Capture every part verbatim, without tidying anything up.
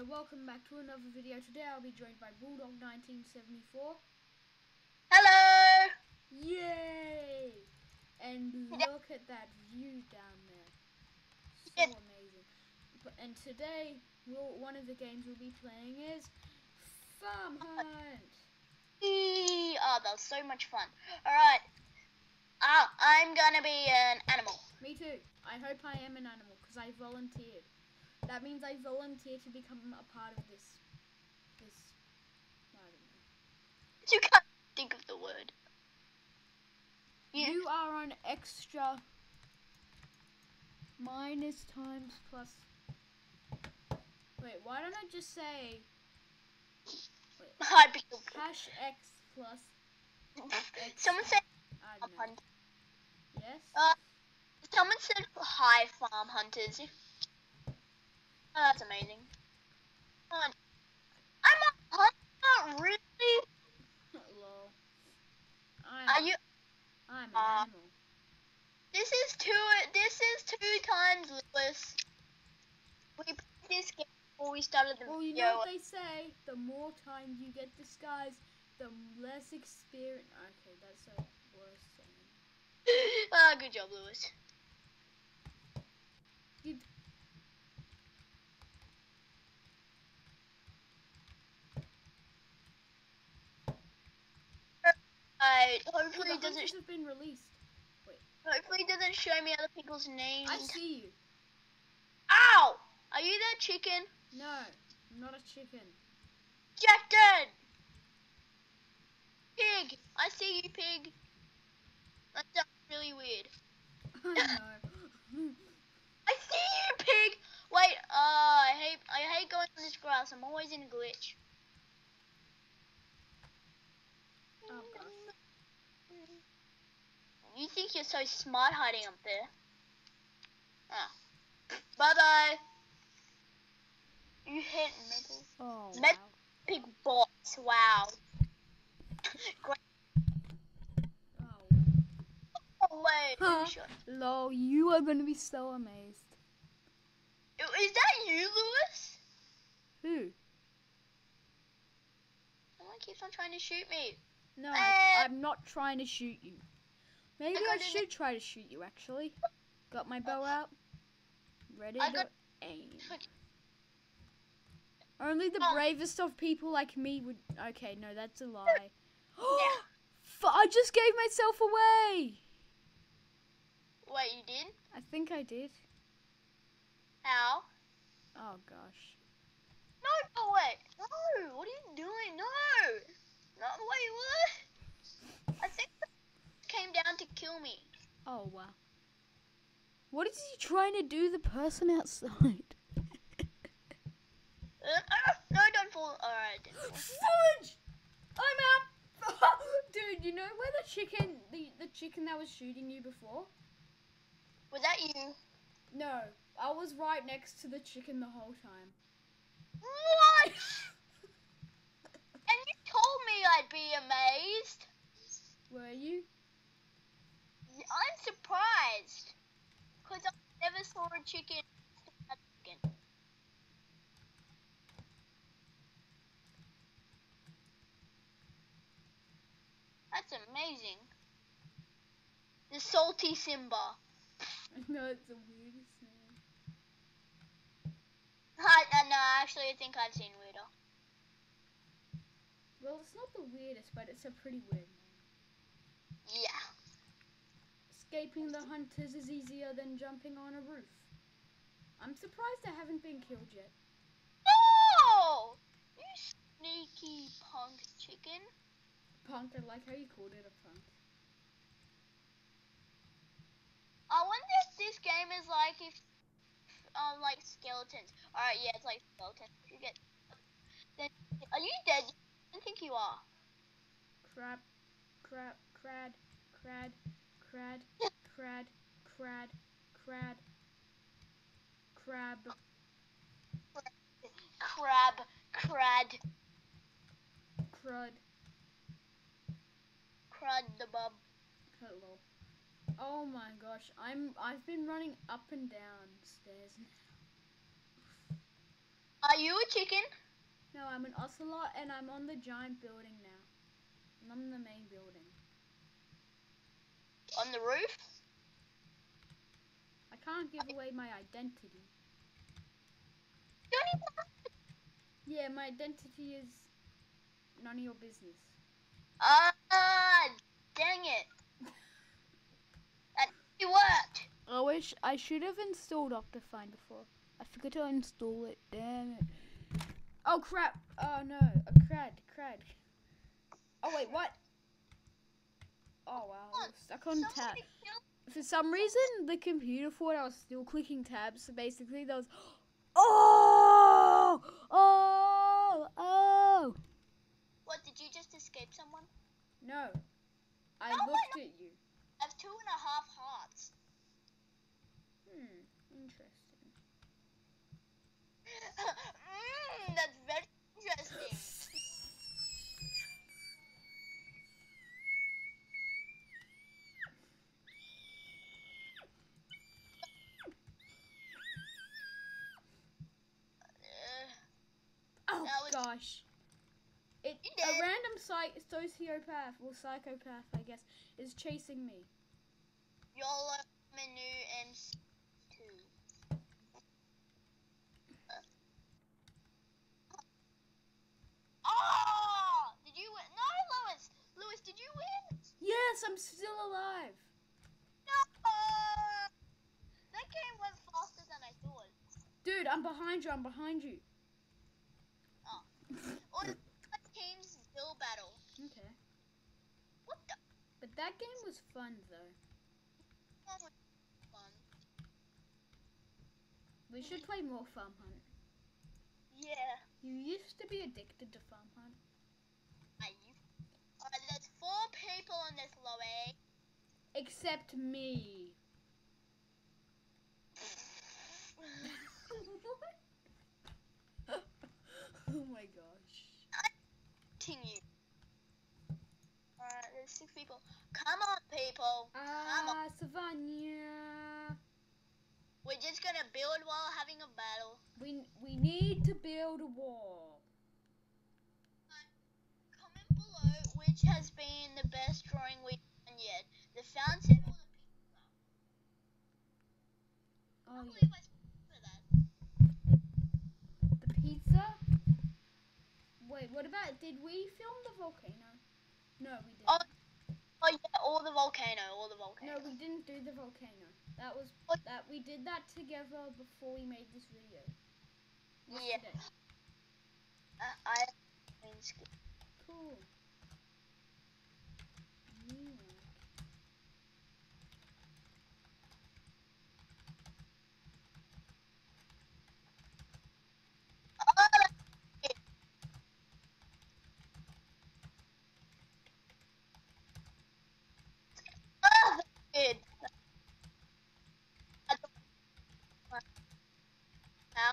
Hello, welcome back to another video. Today I'll be joined by Bulldog nineteen seventy-four. Hello! Yay! And look at that view down there. So Yes. amazing. But, and today, we'll, one of the games we'll be playing is Farm Hunt. Eee, oh, that was so much fun. Alright. Uh, I'm gonna be an animal. Me too. I hope I am an animal because I volunteered. That means I volunteered to become a part of this. This. I don't know. You can't think of the word. You, You are on extra minus times plus. Wait, why don't I just say wait, Hi, people. hash x plus x? Someone said I farm don't know. hunt. Yes? Uh, someone said hi, farm hunters. Oh, that's amazing. Come on. I'm a hunter, really? Lol. I'm, Are you? I'm an Uh, animal. This is two. This is two times Lewis. We played this game before we started the Well, you video. know what they say, the more time you get disguised, the less experience. Okay, that's a worse thing. Ah, good job, Lewis. You, Alright, oh, hopefully the it doesn't. hunters have been released. Wait, Hopefully it doesn't show me other people's names. I see you. Ow! Are you that chicken? No, I'm not a chicken. Jackson! Pig! I see you, pig. That sounds really weird. I know. I see you, pig! Wait, uh, I hate I hate going on this grass. I'm always in a glitch. Oh gosh. You think you're so smart hiding up there? Ah. Bye bye. You hit metal. Oh Met wow. pig bots. Wow. Great. Oh wow. Oh, wait. Huh. Shut- Lol, you are gonna be so amazed. Is that you, Lewis? Who? Someone keeps on trying to shoot me. No, Uh, I, I'm not trying to shoot you. Maybe I I, got should try to shoot you actually. Got my bow out. Ready I to got- aim. Only the Oh. bravest of people like me would. Okay, no, that's a lie. Yeah. F- I just gave myself away. Wait, you did? I think I did. How? Oh gosh. No, oh wait. No, what are you doing? No. No, wait, what? I think it came down to kill me. Oh wow. What is he trying to do? The person outside. Uh, uh, no, don't fall. Alright. Fudge! I'm out. Dude, you know where the chicken, the the chicken that was shooting you before? Was that you? No, I was right next to the chicken the whole time. What? And you told me I'd be amazed. Were you? I'm surprised. Because I never saw a chicken. A chicken. That's amazing. The salty Simba. I know it's the weirdest name. I, uh, no, actually, I think I've seen weirder. Well, it's not the weirdest, but it's a pretty weird name. Yeah. Escaping the hunters is easier than jumping on a roof. I'm surprised I haven't been killed yet. Oh! You sneaky punk chicken. Punk, I like how you called it a punk. I wonder if this game is like if, um, like skeletons. Alright, yeah, it's like skeletons. You get, then, are you dead? I don't think you are. Crap, crap, crad, crad, crad, crad, crad, crad, crab. Crab, crad, Crud. crud the bub. Hello. Oh my gosh, I'm I've been running up and down stairs now. Are you a chicken? No, I'm an ocelot and I'm on the giant building now. I'm on the main building. On the roof? I can't give away my identity. You don't even have to. Yeah, my identity is none of your business. Ah, dang it. That really worked. I wish I should have installed Optifine before. I forgot to install it. Damn it. Oh crap. Oh no. A crad. Crad. Oh wait, what? Oh wow. I was stuck on tab. Somebody killed For some reason, the computer thought I was still clicking tabs. So basically, there was. Oh! Oh! Oh! What, did you just escape someone? No. I No, looked wait, at you. I have two and a half hearts. Hmm. Interesting. mm, that's very interesting. Uh, Oh That was- gosh. It You a did. random psych sociopath or psychopath, I guess, is chasing me. YOLO menu M C two. Oh! Did you win? No, Lewis! Lewis, did you win? Yes, I'm still alive. No! That game went faster than I thought. Dude, I'm behind you. I'm behind you. Oh. Or the team's Bill battle. Okay. What the? But that game was fun though. That was fun. We should play more Farm Hunt. Yeah. You used to be addicted to Farm Hunt. I Alright, there's four people on this lobby. Except me. Oh my gosh. Continue. Alright, there's six people. Come on, people. Come on. Ah, Savannah. We're just gonna build while having a battle. We we need to build a wall. Comment below which has been the best drawing we've done yet. The fountain or the pizza? I Oh can't yeah. believe I spoke for that. The pizza? Wait, what about, did we film the volcano? No, we didn't. Oh, oh yeah, or the volcano, or the volcano. No, we didn't do the volcano. That was, What? that we did that together before we made this video. Yeah. Yesterday. Uh, I mean, skip. Cool. Yeah. Oh, that's it. Oh, that's it. I don't want now.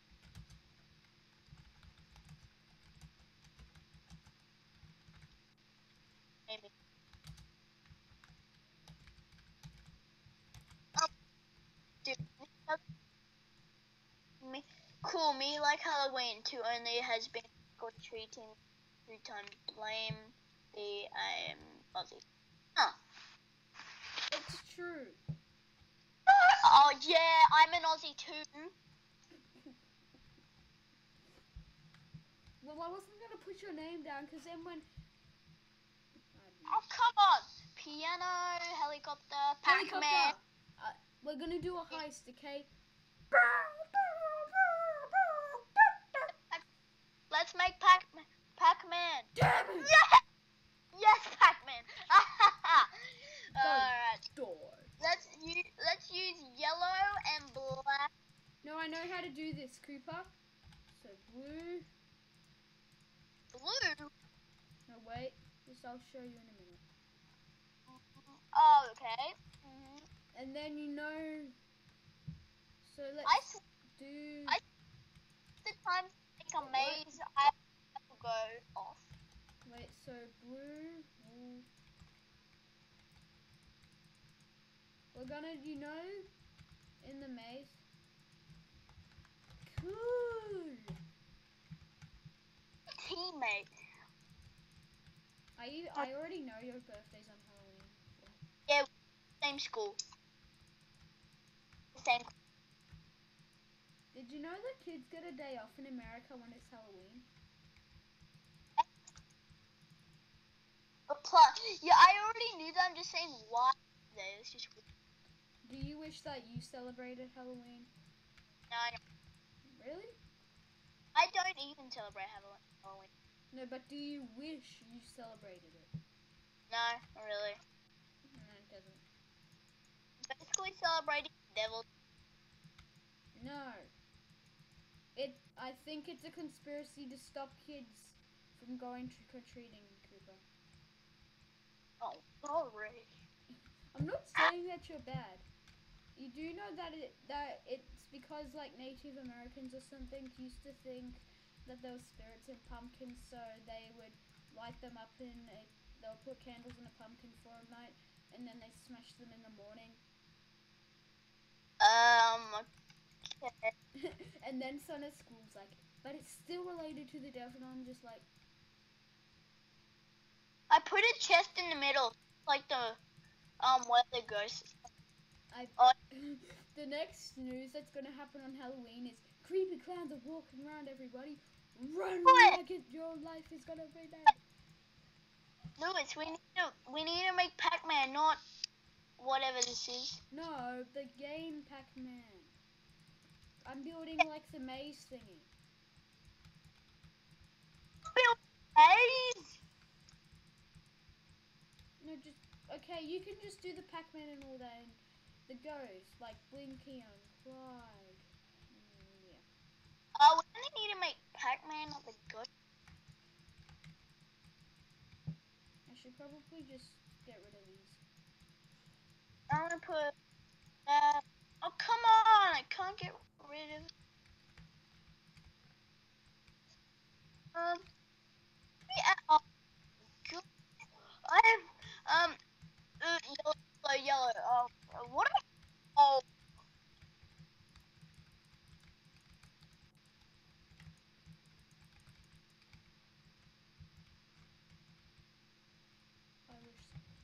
Maybe. Oh, dude. Me, cool, me like Halloween too, only it has been got treating two times. Blame the I am Aussie. Huh. It's true. Oh yeah, I'm an Aussie too. Well, I wasn't going to put your name down because then when... Oh come on! Piano, helicopter, Pac-Man. Helicopter. Uh, we're going to do a heist, okay? Let's make Pac Pac-Man. Damn it! Yes, yes, Pac-Man. Alright, Door. let's use let's use yellow and black. No, I know how to do this, Cooper. So blue. Blue. No, wait. This I'll show you in a minute. Oh, okay. Mm-hmm. And then you know. So let's I s- do. I- the time to make a maze, I have to go off. Wait. So blue. Wool. We're gonna, you know, in the maze. Cool. I I already know your birthday's on Halloween. Yeah, same school. Same. Did you know that kids get a day off in America when it's Halloween? But plus, yeah, I already knew that. I'm just saying why. It's just. Do you wish that you celebrated Halloween? No, I don't. Really? I don't even celebrate Halloween. No, but do you wish you celebrated it? No, not really. No, it doesn't. Basically celebrating the devil. No. It. I think it's a conspiracy to stop kids from going trick or treating, Cooper. Oh, sorry. I'm not saying that you're bad. You do know that it that it's because like Native Americans or something used to think that there were spirits in pumpkins, so they would light them up in a. They'll put candles in a pumpkin for a night, and then they smash them in the morning. Um. Okay. And then some of school's like, but it's still related to the devil. And I'm just like, I put a chest in the middle, like the um where the ghost. I. Oh. The next news that's gonna happen on Halloween is creepy clowns are walking around. Everybody, run What? like it, your life is gonna be bad. Lewis, we need to we need to make Pac-Man, not whatever this is. No, the game Pac-Man. I'm building like the maze thingy. Build maze. No, just okay. You can just do the Pac-Man and all that, and the ghost like Blinky and Clyde. Mm, yeah. Oh, we only need to make Pac-Man, not the ghost. I should probably just get rid of these. I'm gonna put that. Oh, come on! I can't get rid of. Um. Yeah. Oh, God. I have um. Uh, yellow, yellow. Oh, what? Am I, oh. I wish.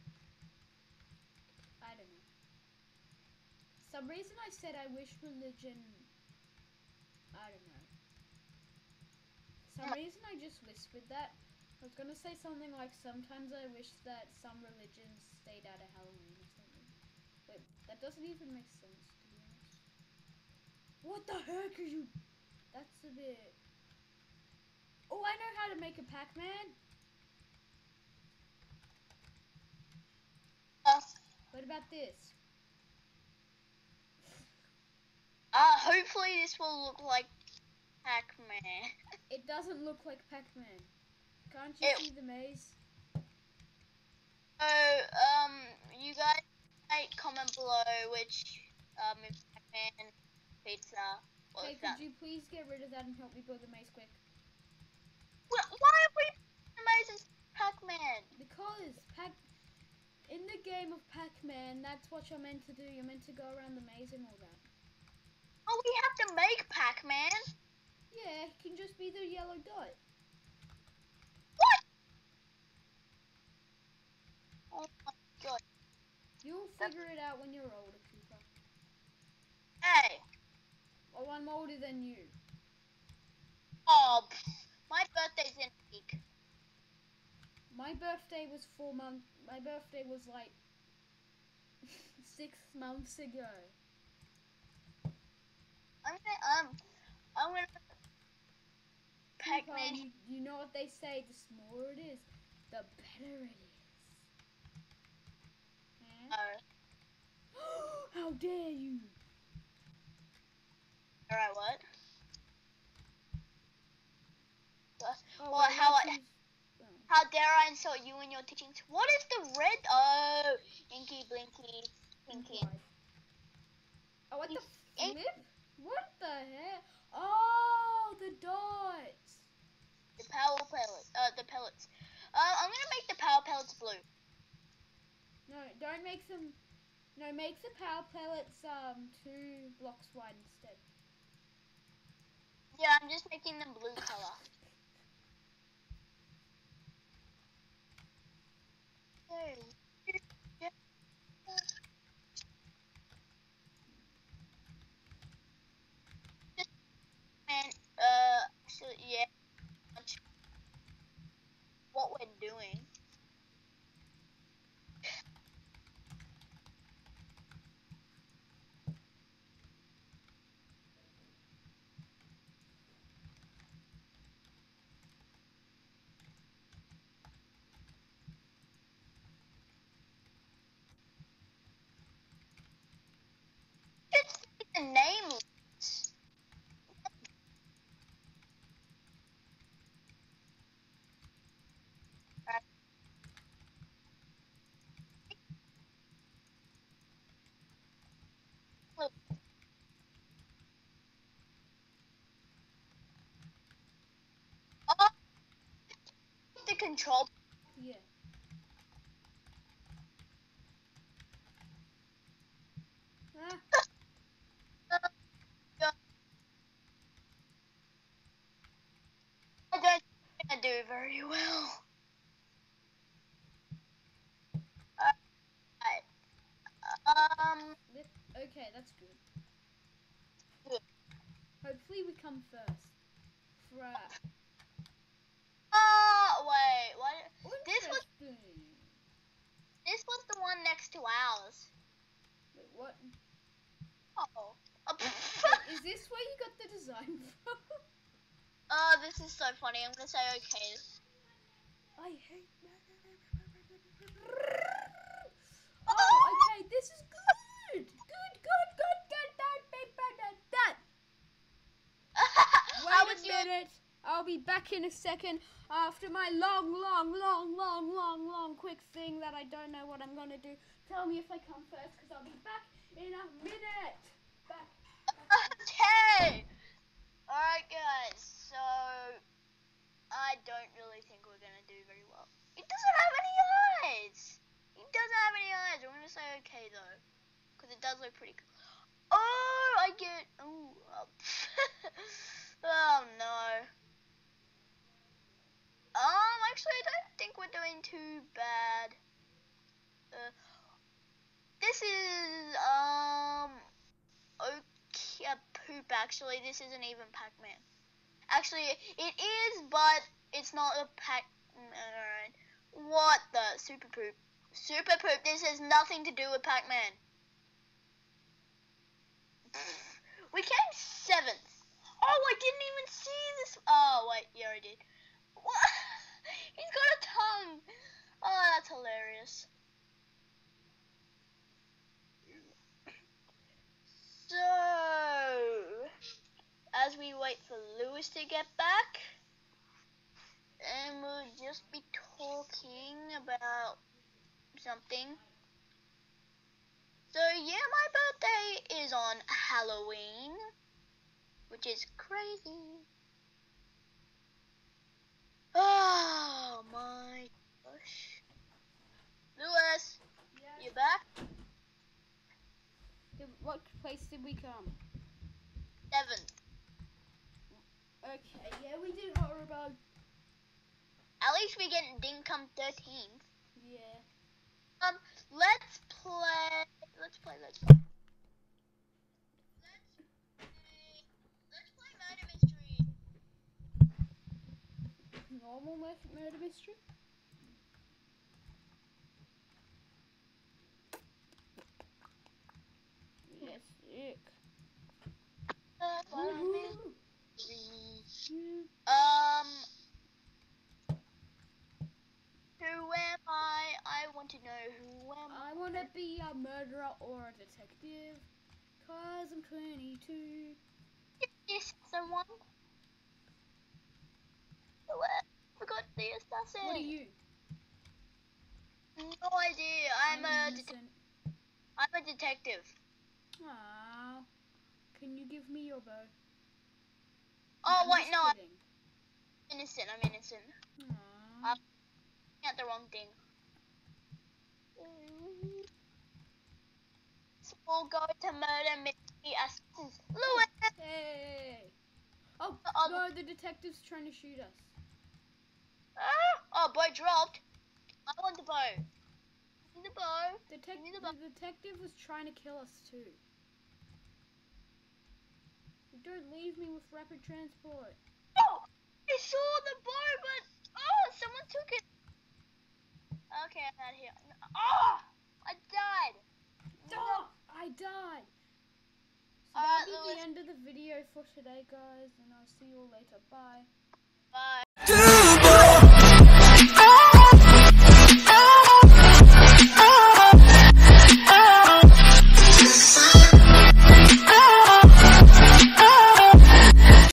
I don't know. Some reason I said I wish religion. I don't know. Some reason I just whispered that. I was gonna say something like sometimes I wish that some religions stayed out of Halloween or something. But that doesn't even make sense to be honest. What the heck are you? That's a bit. Oh, I know how to make a Pac-Man. Uh, What about this? uh, hopefully this will look like Pac-Man. It doesn't look like Pac-Man. Can't you It- see the maze? So, um, you guys might comment below which um is Pac-Man, pizza, or Hey, is that? could you please get rid of that and help me build the maze quick? Wh- Why are we amazing Pac-Man? Because Pac, in the game of Pac-Man, that's what you're meant to do. You're meant to go around the maze and all that. Oh, we have to make Pac-Man. Yeah, it can just be the yellow dot. What? Oh my God. You'll figure it out when you're older, Cooper. Hey. Oh, I'm older than you. Oh, pff, my birthday's in a week. My birthday was four months. My birthday was like six months ago. I'm gonna um, I'm gonna Cooper, Pac-Man. you, you know what they say? The smaller it is, the better it is. Huh? Oh, How dare you! all right, what? Oh, Well, wait, how let's I, use- oh. how dare I insult you in your teachings? What is the red? Oh, Inky Blinky Pinky. Why? Oh, what the Ink- flip? What the heck? Oh, the dots. The power pellets. Uh, the pellets. Uh, I'm gonna make the power pellets blue. No, don't make them. No, make the power pellets um two blocks wide instead. Yeah, I'm just making them blue color. much what we're doing. Just say the name. Oh, the control. Yeah. Ah. I don't think I'm gonna do very well. Alright. Um. Okay, that's good. Good. Hopefully we come first. Crap. Oh wait. What? This was Interesting. this was the one next to ours. Wait, what? Oh. Uh, Wait, is this where you got the design from? Oh, this is so funny. I'm gonna say okay. I hate. Oh, okay. This is good. Good, good, good, good. That, that, that, that. How Wait was a your? minute. I'll be back in a second after my long, long, long, long, long, long, quick thing that I don't know what I'm gonna do. Tell me if I come first, because I'll be back in a minute. Back. Okay. All right, guys. So I don't really think we're gonna do very well. It doesn't have any eyes. It doesn't have any eyes. I'm gonna say okay though, because it does look pretty cool. Oh, I get. Oh. Oh no. Um, actually, I don't think we're doing too bad. Uh, this is um okay a poop. Actually, this isn't even Pac-Man. Actually, it is, but it's not a Pac. Alright. What the super poop? Super poop. This has nothing to do with Pac-Man. We came seventh. Oh, I didn't even see this. Oh wait, yeah, I did. What? He's got a tongue. Oh, that's hilarious. So, as we wait for Lewis to get back, and we'll just be talking about something. So yeah, my birthday is on Halloween, which is crazy. Oh my gosh. Lewis, Yeah. you back? Did, what place did we come? Seventh. Okay, yeah, we did horrible. At least we get didn't come thirteenth. Yeah. Um, let's play. Let's play. Let's play. Let's play. Let's play murder mystery. Normal mur- murder mystery? Yes, sick. Uh, Woohoo. Um, who am I? I want to know who am I. I want to be a murderer or a detective, cause I'm twenty-two. Is someone? What? Forgot the assassin. What are you? No idea. I'm, a. Det- innocent. I'm a detective. Aww. Can you give me your bow? Oh I'm wait, just no. I'm kidding. innocent. I'm innocent. Aww. Um, At the wrong thing. So we'll go to murder mystery assassins. Lewis. Hey. Oh, Oh, no, the detective's trying to shoot us. Ah! Oh, boy dropped. I want the bow. Give me the bow. Detec- Give me the the bow. detective was trying to kill us too. Don't leave me with rapid transport. Oh, he's saw the bow, but oh, someone took it. Okay, I'm out of here. Oh, I died. Oh, I died. So Alright, that'll be Lewis. the end of the video for today, guys, and I'll see you all later. Bye. Bye.